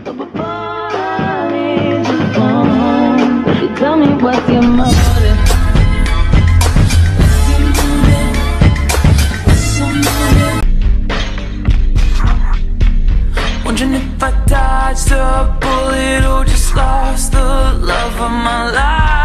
But before I leave the phone, baby, tell me what's your motive. Wondering if I dodged a bullet or just lost the love of my life.